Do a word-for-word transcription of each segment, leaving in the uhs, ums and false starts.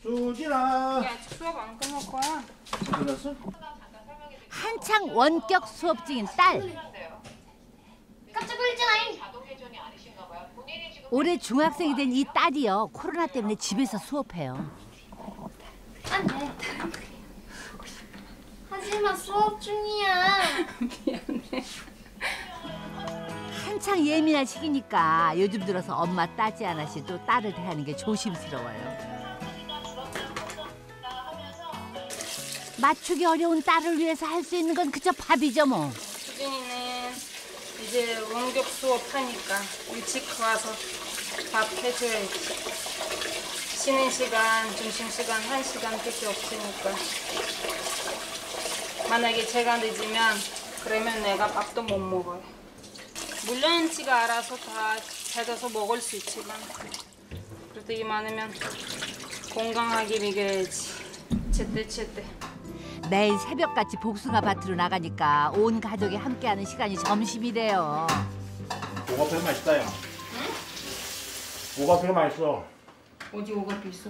수진아. 야, 수업 안 끝날 거야. 끝났어? 한창 원격 수업 중인 딸. 깜짝 놀랐잖아잉. 올해 중학생이 된 이 딸이요. 코로나 때문에 집에서 수업해요. 안 돼. 하지마, 수업 중이야. 미안해. 한창 예민한 시기니까 요즘 들어서 엄마 따지 않아 씨도 딸을 대하는 게 조심스러워요. 맞추기 어려운 딸을 위해서 할 수 있는 건 그저 밥이죠 뭐. 수진이는 이제 원격 수업하니까 일찍 와서 밥 해줘야지. 쉬는 시간, 점심시간 한 시간밖에 없으니까. 만약에 제가 늦으면 그러면 내가 밥도 못 먹어요. 물론 지가 알아서 다 찾아서 먹을 수 있지만 그래도 이만하면 건강하게 먹여야지. 제때 제때. 매일 새벽같이 복숭아 밭으로 나가니까 온 가족이 함께하는 시간이 점심이래요. 오가피가 맛있다 야. 응? 오가피가 맛있어. 어디 오가피 있어?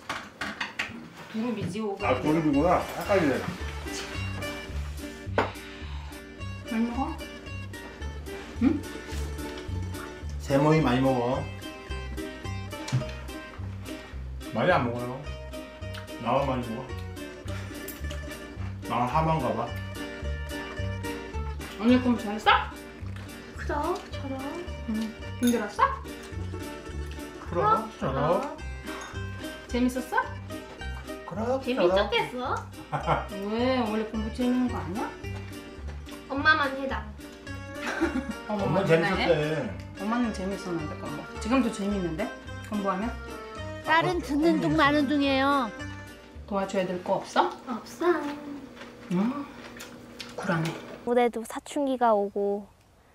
두릅이지 오가피. 아 두릅이구나. 헷갈리네. 많이 먹어? 응? 세모이 많이 먹어. 많이 안 먹어요. 나만 많이 먹어. 나는 하만가 봐. 오늘 그럼 잘했어? 그럼, 저럼. 응. 힘들었어? 그럼 저럼. 재밌었어? 그럼 재밌었겠어? 왜? 원래 공부 재밌는 거 아니야? 엄마만 해다. 엄마 재밌었대. 엄마는 재밌었는데 공부. 지금도 재밌는데? 공부하면? 딸은 듣는 둥 마는 둥이에요. 도와줘야 될 거 없어? 없어. 응. 쿨하네. 올해도 사춘기가 오고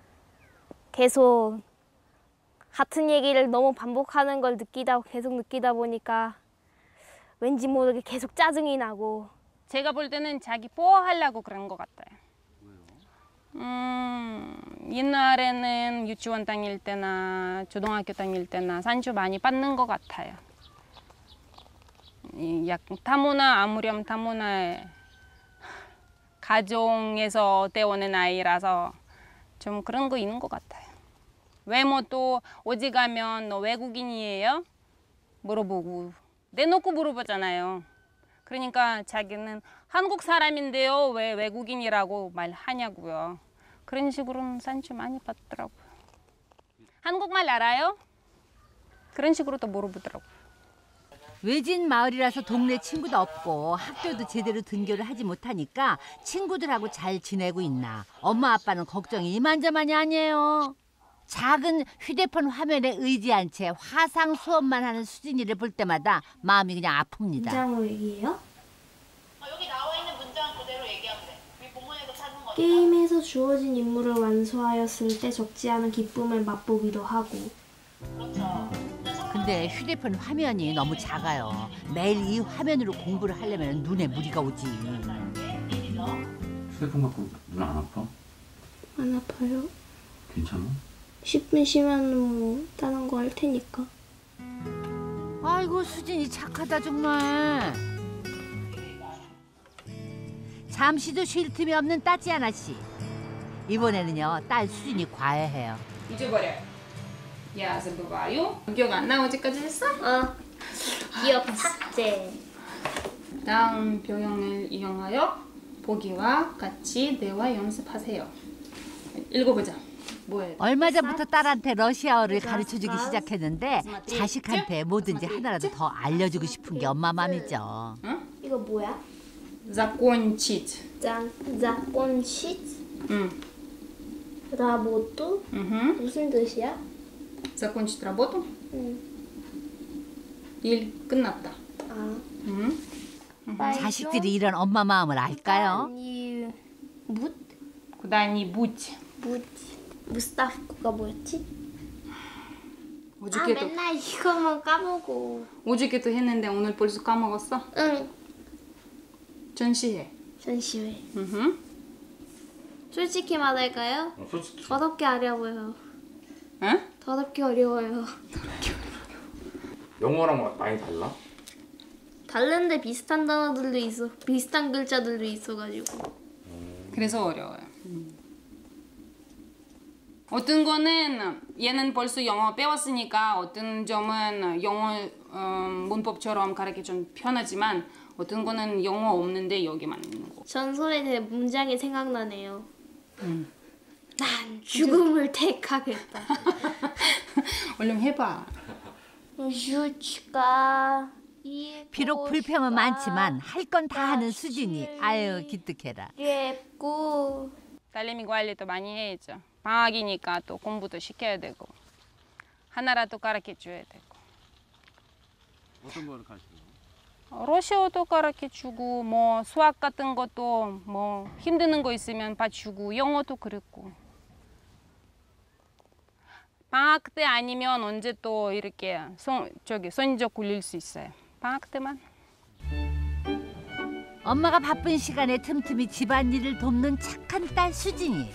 계속 같은 얘기를 너무 반복하는 걸 느끼다 계속 느끼다 보니까 왠지 모르게 계속 짜증이 나고. 제가 볼 때는 자기 보호하려고 그런 것 같아요. 왜요? 음, 옛날에는 유치원 다닐 때나 초등학교 다닐 때나 산주 많이 받는 것 같아요. 이 약 다문화, 아무렴 다문화의 가정에서 때오는 아이라서 좀 그런 거 있는 것 같아요. 외모도 어디 가면 너 외국인이에요? 물어보고 내놓고 물어보잖아요. 그러니까 자기는 한국 사람인데요 왜 외국인이라고 말하냐고요. 그런 식으로는 산주 많이 받더라고요. 한국말 알아요? 그런 식으로 또 물어보더라고요. 외진 마을이라서 동네 친구도 없고 학교도 제대로 등교를 하지 못하니까 친구들하고 잘 지내고 있나. 엄마 아빠는 걱정이 이만저만이 아니에요. 작은 휴대폰 화면에 의지한 채 화상 수업만 하는 수진이를 볼 때마다 마음이 그냥 아픕니다. 문장으로 얘기해요? 어, 여기 나와 있는 문장 그대로 얘기하면 돼. 우리 본문에도 찾은 거니까. 게임에서 주어진 임무를 완수하였을 때 적지 않은 기쁨을 맛보기도 하고. 그렇죠. 근데 휴대폰 화면이 너무 작아요. 매일 이 화면으로 공부를 하려면 눈에 무리가 오지. 휴대폰 갖고 눈 안 아파? 안 아파요? 괜찮아? 십 분 쉬면 뭐 다른 거 할 테니까. 아이고 수진이 착하다 정말. 잠시도 쉴 틈이 없는 따지아나 씨. 이번에는요 딸 수진이 과외해요. 잊어버려요. 야, забываю. 기억 안 나? 어제까지 했어? 어. 기억 삭제. 다음 표현을 이용하여 보기와 같이 대화 연습하세요. 읽어보자. 뭐예요? 얼마 전부터 딸한테 러시아어를 가르쳐주기 시작했는데 자식한테 뭐든지 하나라도 더 알려주고 싶은 게 엄마 맘이죠. 응? 이거 뭐야? закончить. 짠. закончить 응. работу. 응. 무슨 뜻이야? закончить работу. 응. 일 끝났다. 아. 응. 자식들이 이런 엄마 마음을 알까요? 이 무? куда-нибудь. 무 무스타프가 뭐였지? 아 어저께도 맨날 이거만 까먹고. 어저께도 했는데 오늘 벌써 까먹었어? 응. 전시회. 전시회. 응. 솔직히 말할까요? 어, 솔직히 더럽게 어려워요. 응? 더럽게 어려워요. 영어랑 많이 달라? 다른데 비슷한 단어들도 있어. 비슷한 글자들도 있어가지고. 그래서 어려워요. 음. 어떤 거는 얘는 벌써 영어 배웠으니까 어떤 점은 영어 음, 문법처럼 가르치기 좀 편하지만 어떤 거는 영어 없는데 여기만 있는 거. 전설에 대한 문장이 생각나네요. 음. 난 죽음을 택하겠다. 얼른 해봐. 슈치가 비록 불평은 많지만 할 건 다 하는 수진이. 아유 기특해라. 예쁘고 딸내미 관리도 많이 해야죠. 방학이니까 또 공부도 시켜야 되고 하나라도 가르쳐줘야 되고. 어떤 거를 가르쳐요? 러시아어도 가르쳐주고 뭐 수학 같은 것도 뭐 힘드는 거 있으면 봐주고 영어도 그랬고. 방학 때 아니면 언제 또 이렇게 son, 저기 선적 굴릴 수 있어요. 방학 때만. 엄마가 바쁜 시간에 틈틈이 집안일을 돕는 착한 딸 수진이.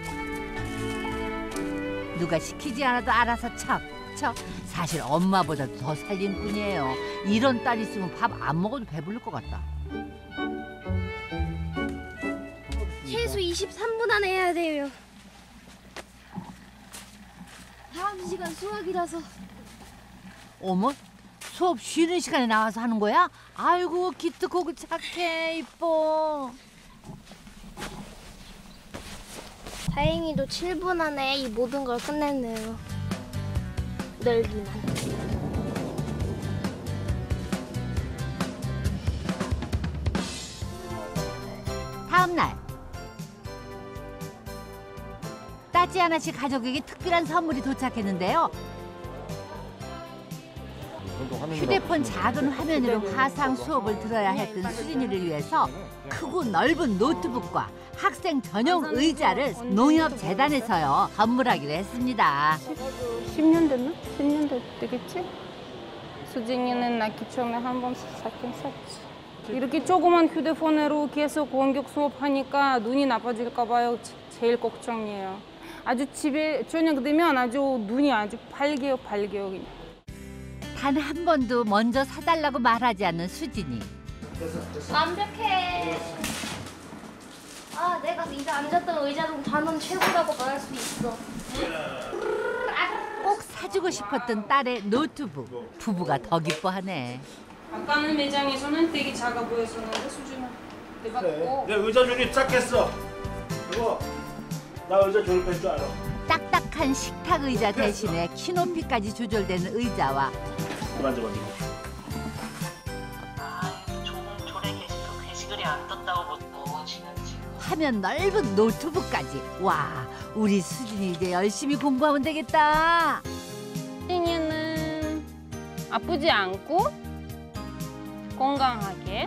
누가 시키지 않아도 알아서 척척. 사실 엄마보다도 더 살림꾼이에요. 이런 딸 있으면 밥 안 먹어도 배부를 것 같다. 최소 이십삼 분 안에 해야 돼요. 다음 시간 수학이라서. 어머? 수업 쉬는 시간에 나와서 하는 거야? 아이고 기특하고 착해 이뻐. 다행히도 칠 분 안에 이 모든 걸 끝냈네요. 널기만. 다음 날 따지아나 씨 가족에게 특별한 선물이 도착했는데요. 휴대폰 작은 화면으로 화상 수업을 들어야 했던 수진이를 위해서 크고 넓은 노트북과 학생 전용 의자를 농협재단에서요 선물하기로 했습니다. 십 년 됐나? 십 년 되겠지? 수진이는 낳기 처음에 한 번 샀긴 샀지. 이렇게 조그만 휴대폰으로 계속 원격 수업하니까 눈이 나빠질까 봐요. 제일 걱정이에요. 아주 집에 저녁 되면 아주 눈이 아주 빨개요, 빨개요. 그냥. 단 한 번도 먼저 사달라고 말하지 않는 수진이. 완벽해. 아, 내가 이제 앉았던 의자는 단원 최고라고 말할 수 있어. 꼭 사주고 싶었던 딸의 노트북. 부부가 더 기뻐하네. 아까는 매장에서는 되게 작아 보였었는데 수준은 내가 꼭 내 의자 조립 싹 했어. 이거 나 의자 조립할 줄 알아. 딱딱한 식탁 의자 대신에 키 높이까지 조절되는 의자와 만져 만져. 아, 좋은 조례 게시도 게시글이 안 떴다고 보고 지났지. 화면 넓은 노트북까지. 와, 우리 수진이 이제 열심히 공부하면 되겠다. 수진이는 아프지 않고 건강하게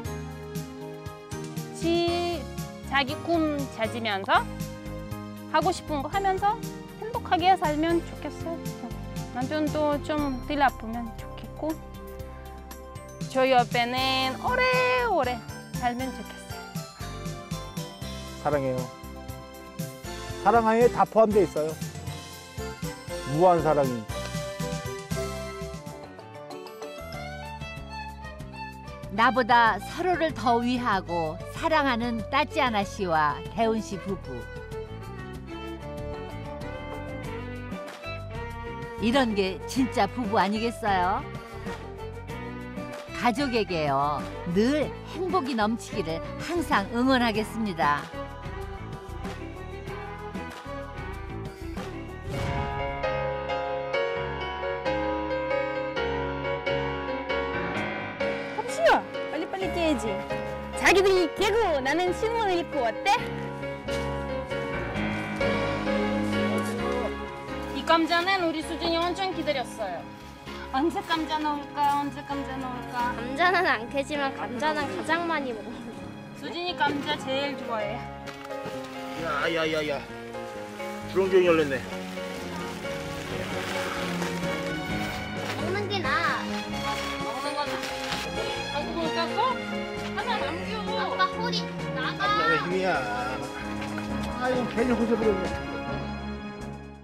지, 자기 꿈 찾으면서 하고 싶은 거 하면서 행복하게 살면 좋겠어요. 남편도 좀 덜 아프면 좋겠고 저희 옆에는 오래오래 살면 좋겠어요. 사랑해요. 사랑하에 다 포함되어 있어요. 무한 사랑이. 나보다 서로를 더 위하고 사랑하는 따지아나 씨와 대훈 씨 부부. 이런 게 진짜 부부 아니겠어요? 가족에게요, 늘 행복이 넘치기를 항상 응원하겠습니다. 혹시야 빨리빨리 깨야지. 자기들이 깨고 나는 신문을 읽고 어때? 이 감자는 우리 수진이 엄청 기다렸어요. 언제 감자 넣을까? 언제 감자 넣을까? 감자는 안 캐지만 감자는 가장 많이 먹어요. 수진이 감자 제일 좋아해. 야야야야. 주렁주렁 열렸네. 먹는 게 나아. 먹는 거나. 방금 못 땄어? 하나 남겨. 아빠 허리 나가. 남자의 힘이야. 아유 괜히 호접을 했네.